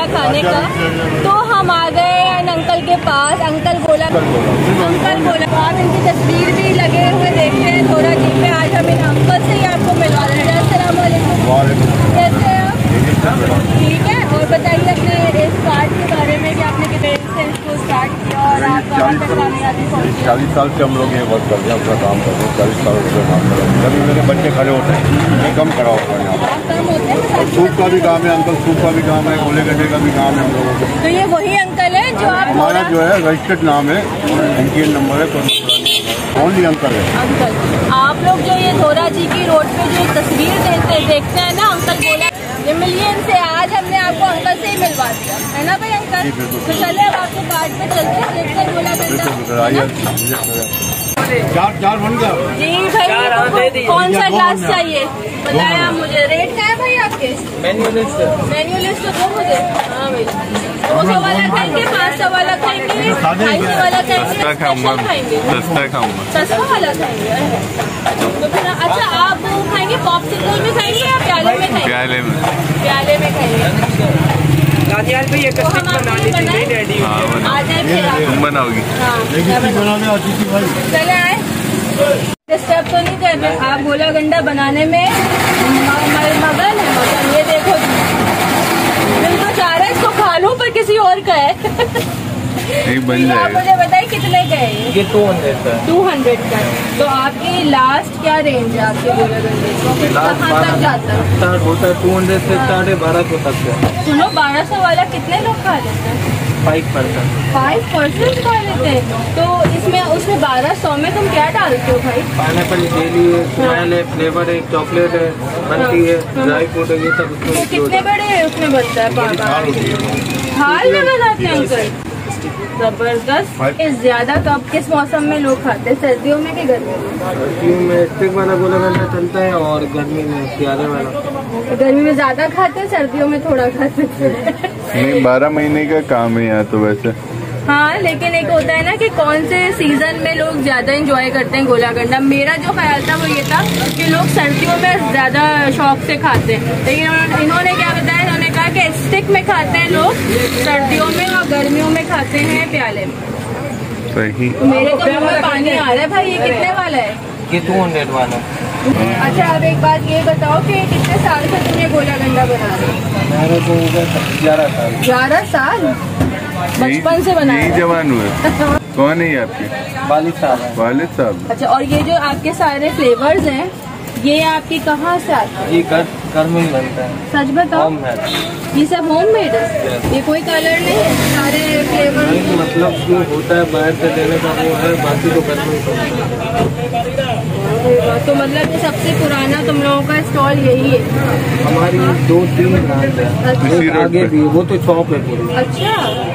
खाने का। तो हम आ गए अंकल के पास। अंकल बोला आप इनकी तस्वीर भी लगे हुए देखते हैं थोड़ा जी पे। आज हम इन अंकल से ही आपको मिलवा रहे हैं। अस्सलाम वालेकुम, कैसे हैं आप? ठीक है। और बताइए अपने इस कार्ड के बारे में कि आपने कितने से इसको स्टार्ट किया और आप कहाँ तक कामयाबी पहुँचे? 40 साल से हम लोग ये वर्क कर रहे हैं, अपना काम कर रहे हैं। 40 साल से काम कर रहे हैं। जब मेरे बच्चे खड़े होते हैं मैं कम खड़ा होता है यहाँ पर। सूप का भी काम है अंकल, सूप का भी काम है, गोले गड्ढे का भी काम है हम लोगों को। तो ये वही अंकल है जो आप हमारा जो है रजिस्टर्ड नाम है, इंडियन नंबर है, ओनली अंकल है। अंकल आप लोग जो ये धोरा जी की रोड पे जो तस्वीर देखते हैं ना, अंकल बोला ये मिलिए इनसे। आज हमने आपको अंकल से ही मिलवा दिया है ना भाई अंकल? तो चले अब आपके कार्ड पे चलते हैं, देखते हैं गोला गड्ढा। चार बन गया जी भाई, कौन सा ग्लास चाहिए बताया मुझे। रेट क्या है भाई आपके? मेन्यू लिस्ट तो दो मुझे। हाँ भाई, 200 वाला खाएंगे, 500 वाला खाएंगे, 250 वाला खाएंगे, सस्ता वाला खाएंगे। तो फिर अच्छा आप खाएंगे पॉपसिकल में खाएंगे या प्याले में खाएंगे? प्याले में खाएंगे। भाई ये तुम बनाओगी? चले आए, डिस्टर्ब तो नहीं कर रहे आप? गोला गंडा बनाने में मगन है मगन। ये देखो दिल तो चाह रहा है इसको खा लूं, पर किसी और का है। बन आप मुझे बताइए कितने का है ये? 200 का। 200 का। तो आपकी लास्ट क्या रेंज है आपके गोला गंडे को? कहाँ तक जाता है? स्टार्ट होता है 200 से स्टार्ट है 1200 तक है। सुनो 1200 वाला कितने लोग खा लेते हैं? 5% खा लेते हैं। तो इसमें उसमें 1200 में तुम क्या डालते हो भाई? पाइनएप्पल जेली है, स्माइल है, फ्लेवर है, चॉकलेट है, बनती है, ड्राई फ्रूट है, ये सब तो कितने बड़े उसमें बनता है? हाल में बनाते हैं अंकल? जबरदस्त। इस ज्यादा कब किस मौसम में लोग खाते हैं, सर्दियों में कि गर्मियों में? सर्दियों में स्टिक वाला गोला गंडा चलता है और गर्मी में प्याले वाला। गर्मी में ज्यादा खाते हैं, सर्दियों में थोड़ा खाते हैं। नहीं 12 महीने का काम है यहाँ तो वैसे। हाँ, लेकिन एक होता है ना कि कौन से सीजन में लोग ज्यादा एंजॉय करते हैं गोला गंडा। मेरा जो ख्याल था वो ये था कि लोग सर्दियों में ज्यादा शौक से खाते हैं, लेकिन इन्होंने क्या बताया, इन्होंने कहा कि स्टिक में खाते हैं लोग सर्दियों में और गर्मियों में खाते हैं प्याले में। सही। तो मेरे तो मुंह में पानी आ रहा है भाई। ये कितने वाला है? ये 200 वाला। अच्छा अब एक बात ये बताओ कि कितने साल से तुम ये गोला गंडा बना रहे हो? मेरे को 11 साल। 11 साल? बचपन से बना यही जवान हुए। कौन है ये आपके? वालिद साहब। अच्छा, और ये जो आपके सारे फ्लेवर्स हैं ये आपकी कहाँ से आते हैं? ये घर में ही बनता है। सच बताओ, ये सब होममेड है? ये कोई कलर नहीं है? सारे फ्लेवर मतलब जो होता है बाहर से देने का वो है, बाकी तो घर में ही बनता है। तो मतलब ये सबसे पुराना तुम लोगों का स्टॉल यही है? हमारी 2-3 ब्रांच है। अच्छा। आगे भी वो तो शॉप है पूरी। अच्छा,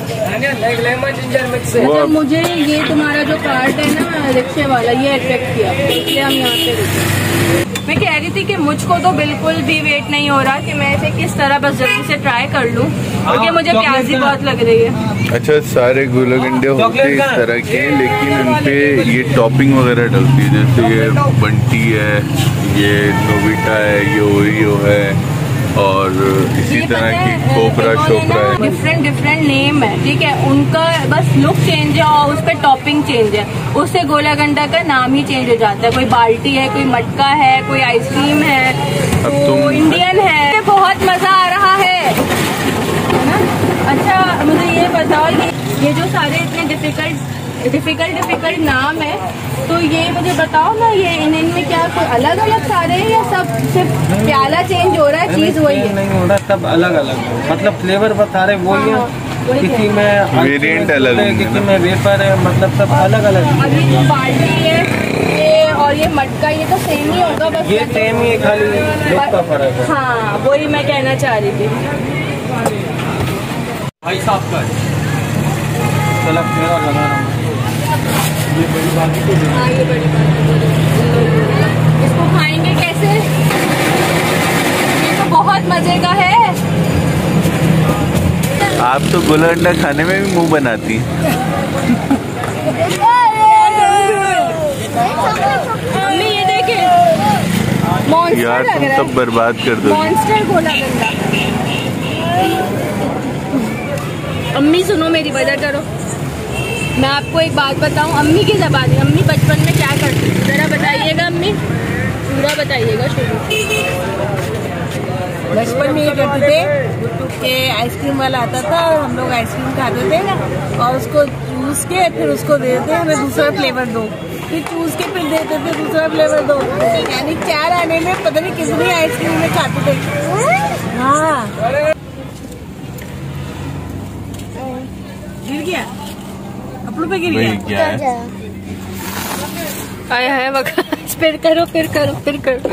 अच्छा मुझे ये तुम्हारा जो कार्ट है ना रिक्शे वाला, ये अट्रैक्ट किया, इसलिए हम यहाँ पे रुके। मैं कह रही थी कि मुझको तो बिल्कुल भी वेट नहीं हो रहा कि मैं इसे किस तरह बस जल्दी से ट्राई कर लूँ, क्योंकि मुझे प्यासी बहुत लग रही है। अच्छा, सारे गोला गंडे होते हैं इस तरह के, लेकिन उनपे ये टॉपिंग वगैरह डलती है, जैसे ये बंटी है, ये नोबिटा है, ये ओरियो है, और इसी तरह की कोबरा शोकरा है। डिफरेंट नेम है, ठीक है, उनका बस लुक चेंज है और उस पर टॉपिंग चेंज है, उससे गोला गंडा का नाम ही चेंज हो जाता है। कोई बाल्टी है, कोई मटका है, कोई आइसक्रीम है, तो इंडियन है। बहुत मजा आ रहा है ना? अच्छा मुझे ये बताओ, ये जो सारे इतने डिफिकल्ट नाम है, तो ये मुझे बताओ ना, ये इनमें क्या कोई अलग अलग सारे हैं या सब सिर्फ प्याला चेंज हो रहा है, चीज वही है? नहीं हो रहा, सब अलग अलग, मतलब फ्लेवर बता रहे वही है, किसी में वेरिएंट अलग है, किसी में वेफर है, मतलब सब अलग अलग। अभी जो बाल्टी है ये और ये मटका, ये तो सेम ही होगा? बस ये सेम ही, खाली लुक का फर्क है। हाँ, वही मैं कहना चाह रही थी। भाई साहब का चला मेरा लगा रहा हूँ। ये बड़ी बात है। हाँ, ये बड़ी बात है। इसको खाएंगे कैसे? ये तो बहुत मजे का है। आप तो गोला गंडा खाने में भी मुंह बनाती हैं। मम्मी ये देखे, मॉन्स्टर यार लग तुम रहा है। सब बर्बाद कर दो। मॉन्स्टर गोला गंडा। अम्मी सुनो मेरी वजह करो। मैं आपको एक बात बताऊं, अम्मी की ज़बान है। अम्मी बचपन में क्या करती थी जरा बताइएगा अम्मी, पूरा बताइएगा शुरू। बचपन में ये करते थे कि आइसक्रीम वाला आता था और हम लोग आइसक्रीम खाते थे और उसको चूस के फिर उसको देते हमें दूसरा फ्लेवर दो, फिर चूस के फिर देते थे दूसरा फ्लेवर दो, यानी 4 आने में पता नहीं कितनी आइसक्रीम में खाते थे। हाँ गिर गया, कपड़ों पे गिर गया। आया है वकास, फिर करो फिर करो फिर करो।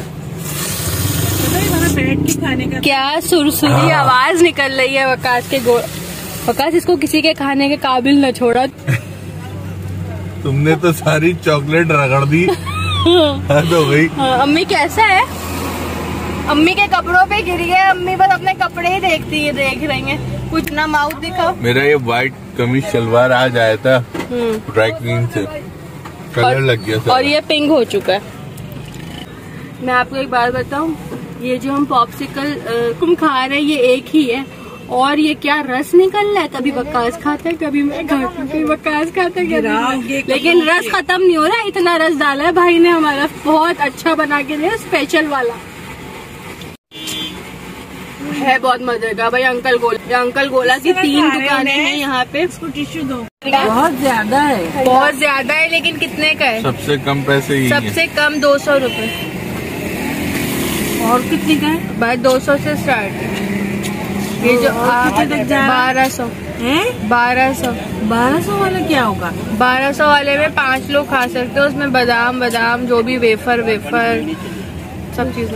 बैठ के खाने का क्या सुरसुरी आवाज निकल रही है वकास के वकास इसको किसी के खाने के काबिल न छोड़ा। तुमने तो सारी चॉकलेट रगड़ दी। तो भाई अम्मी कैसा है? अम्मी के कपड़ों पे गिर गए। अम्मी बस अपने कपड़े ही देख रही हैं। कुछ ना माउथ दिखाओ। मेरा ये व्हाइट कमीज शलवार आज आया था ड्राई क्लीन से, कलर लग गया था और ये पिंक हो चुका है। मैं आपको एक बात बताऊं, ये जो हम पॉप्सिकल तुम खा रहे हैं ये एक ही है और ये क्या रस निकल रहा है। कभी वकास खाता है, कभी मैं खाती हूँ, कभी वकास खाता है, लेकिन रस खत्म नहीं हो रहा। इतना रस डाला है भाई ने हमारा, बहुत अच्छा बना के दिया, स्पेशल वाला है, बहुत मजे का। भाई अंकल गोला की 3 दुकानें हैं यहाँ पे। टिश्यू दो। बहुत ज्यादा है, बहुत ज्यादा है, लेकिन कितने का है? सबसे कम पैसे ही सबसे कम 200 रुपए। और कितने का है? भाई 200 से स्टार्ट। ये जो 1200 है, 1200 वाला क्या होगा? 1200 वाले में 5 लोग खा सकते हो। उसमें बादाम जो भी वेफर सब चीज।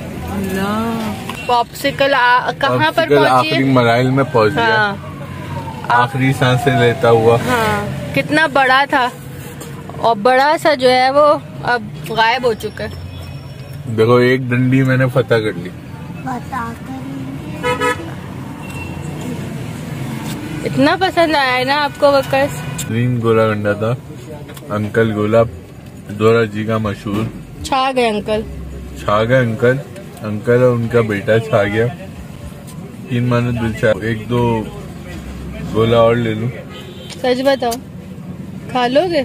पॉप्सिकल कहाँ पर पहुँची? आखिरी मराइल में पहुँच गया। आखिरी सांसें लेता हुआ। हाँ, कितना बड़ा था और बड़ा सा जो है वो अब गायब हो चुका है। देखो एक डंडी मैंने फतह कर ली। इतना पसंद आया है ना आपको वकास? ग्रीन गोला गंडा था, अंकल गोला दोरा जी का मशहूर। छा गए अंकल। अंकल और उनका बेटा छा गया। 3 मानो दिल चाह, 1-2 गोला और ले लूं। सच बताओ खा लोगे?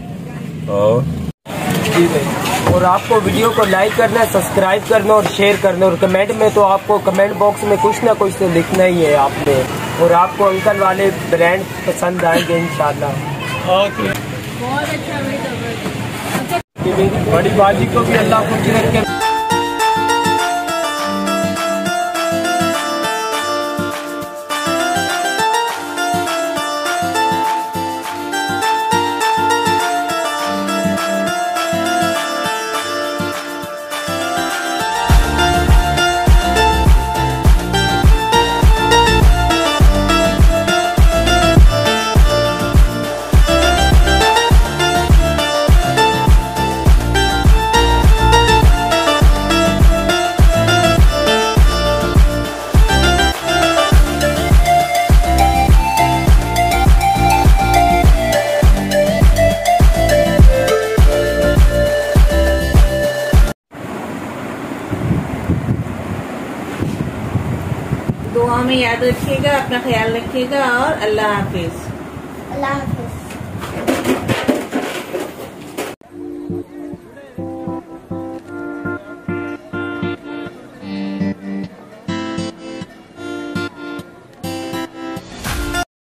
और आपको वीडियो को लाइक करना, सब्सक्राइब करना और शेयर करना, और कमेंट में तो आपको कमेंट बॉक्स में कुछ ना कुछ तो लिखना ही है आपने। और आपको अंकल वाले ब्रांड पसंद आएंगे इंशाल्लाह। बहुत अच्छा भाई। बड़ी बाजी को भी अल्लाह खुश रखे। दुआ में याद रखिएगा, अपना ख्याल रखिएगा और अल्लाह हाफिज।